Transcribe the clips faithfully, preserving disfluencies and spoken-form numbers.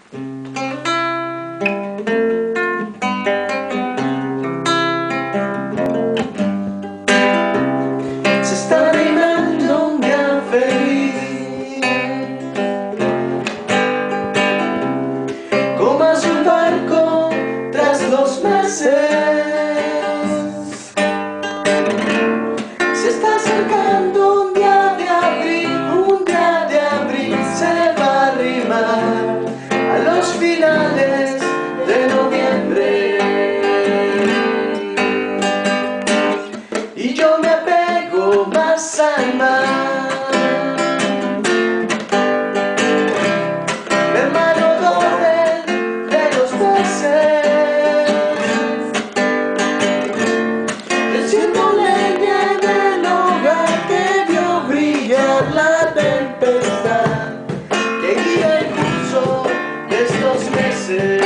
Se está animando un día feliz, como hace un barco tras los meses. Se está acercando un día de abril, un día de abril se va a arrimar a los finales de noviembre. Y yo me apego más al mar, mi hermano doble de los peces, enciendo leña en el hogar que vio brillar la tempestad que guía el curso de estos meses.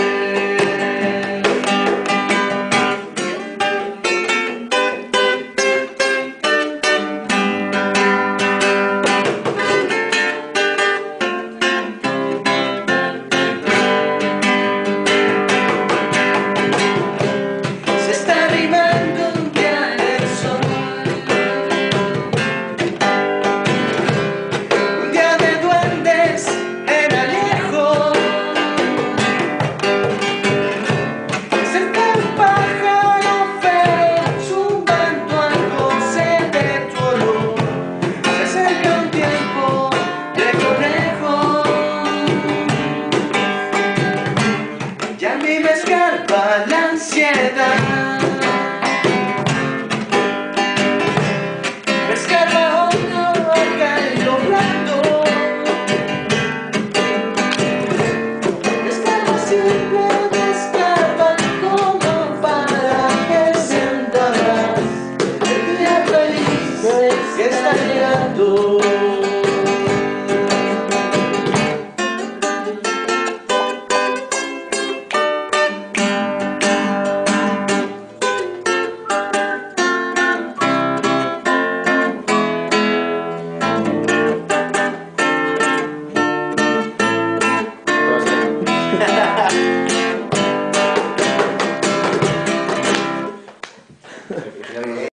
Ya a mí me escarba la ansiedad, me escarba hondo acá en lo blando, me escarba siempre, me escarba como para que sientas el día feliz que está llegando.